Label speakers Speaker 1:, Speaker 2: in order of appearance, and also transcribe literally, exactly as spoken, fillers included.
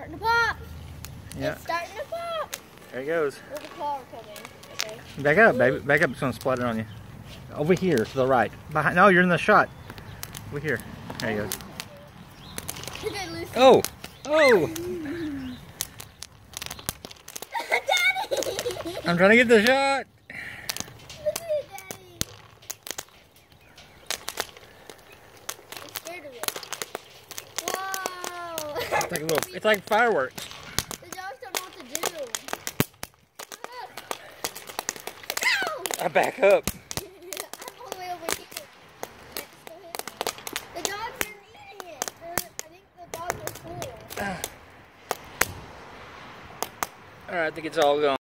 Speaker 1: starting to pop.
Speaker 2: Yeah.
Speaker 1: It's starting to pop.
Speaker 2: There he goes.
Speaker 1: There's a car coming. Okay.
Speaker 2: Back up, baby. Back up. It's going to splatter on you. Over here to the right. Behind. No, you're in the shot. Over here. There he goes.
Speaker 1: Okay, Lucy.
Speaker 2: Oh! Oh!
Speaker 1: Daddy!
Speaker 2: I'm trying to get the shot.
Speaker 1: Look at it, Daddy. I'm scared of it. Whoa!
Speaker 2: It's like a little. It's like fireworks.
Speaker 1: The dogs don't know what to do. Ow!
Speaker 2: I back up.
Speaker 1: I'm all the way over here. It still hit me. The dogs are eating it. They're, I think the dogs are full.
Speaker 2: Alright, I think it's all gone.